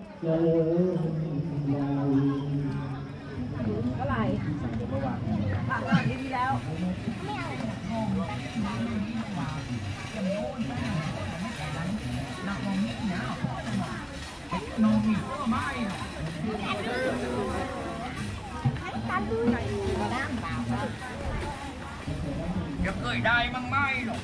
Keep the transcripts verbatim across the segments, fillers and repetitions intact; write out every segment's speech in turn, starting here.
เท่าไหร่ผ่านแล้วทีนี้แล้วจะเคยได้มั้งไม่หรอก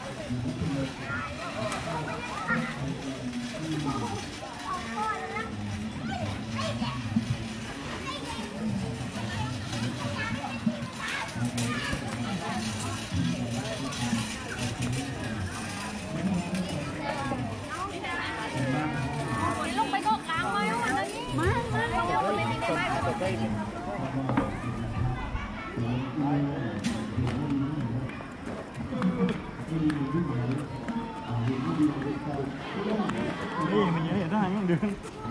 ลงไปก็ค้างไว้วันนี้มามาเราไม่ได้ได้นี่มันเยอะได้ยังเดิน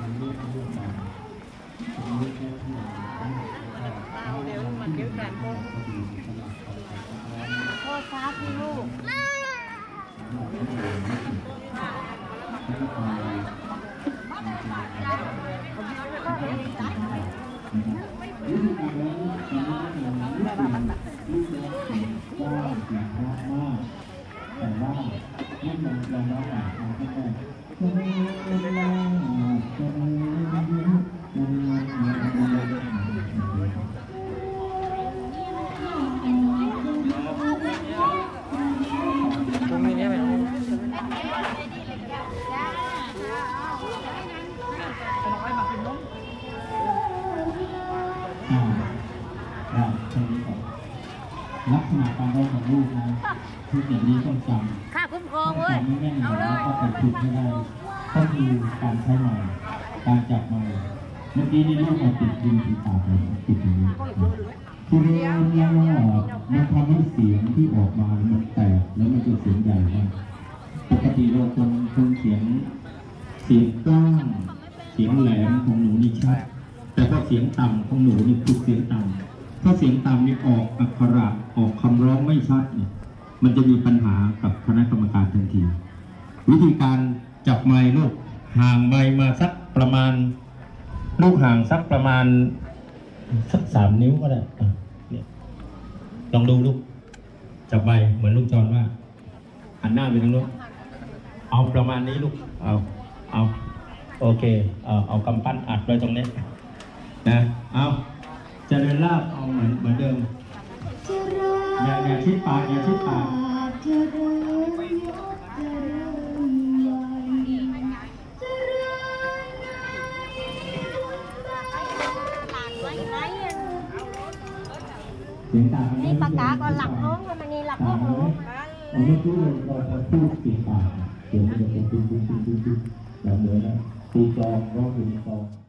เดี๋ยวมันเดี๋ยวแสนโมงโทษครับพี่ลูกแต่ว่าให้มันยอมรับว่าเราไม่ได้จะไม่เวลาจะไม่ตรงนี้เนี่ยไหมอ่าได้แค่นี้ก่อนลักษณะการได้ของลูกนะที่อย่างนี้ต้องจำค่าคุ้มครองเว้ยไม่แน่นอนแล้วก็เป็นจุดไม่ได้ก็คือการใช้ไม้การจับไม้เมื่อกี้นี่ลูกมาติดดินที่ปากเลยติดอย่างนี้คือเรื่องนี้มันทำให้เสียงที่ออกมามันแตกแล้วมันจะเสียงใหญ่มากปกติเราคนคนเสียงเสียงกล้างเสียงแหลมของหนูนี่ชัดแต่พอเสียงต่ำของหนูนี่คือเสียงต่ำถ้าเสียงต่ำนี่ออกอักขระออกคำร้องไม่ชัดเนี่ยมันจะมีปัญหากับคณะกรรมการทันทีวิธีการจับไมค์ลูกห่างไมค์มาสักประมาณลูกห่างสักประมาณสักสามนิ้วก็ได้เนี่ยลองดูลูกจับไมค์เหมือนลูกจอนว่าหันหน้าไปทางโน้นเอาประมาณนี้ลูกเอาเอาโอเคเอาเอากำปั้นอัดไว้ตรงนี้นะเอาจะเดินลากเอาเหมือนเหมือนเดิมอย่าอย่าชิดปากอย่าชิดปากนี่ปากกาก่อนหลักน้องมันนี่หลักน้องหนูเราไม่พูดเราจะพูดปิดปากเดี๋ยวมันจะเป็นปิ๊งปิ๊งปิ๊งปิ๊งแบบเดิมนะตีกลองร้องเพลงกลอง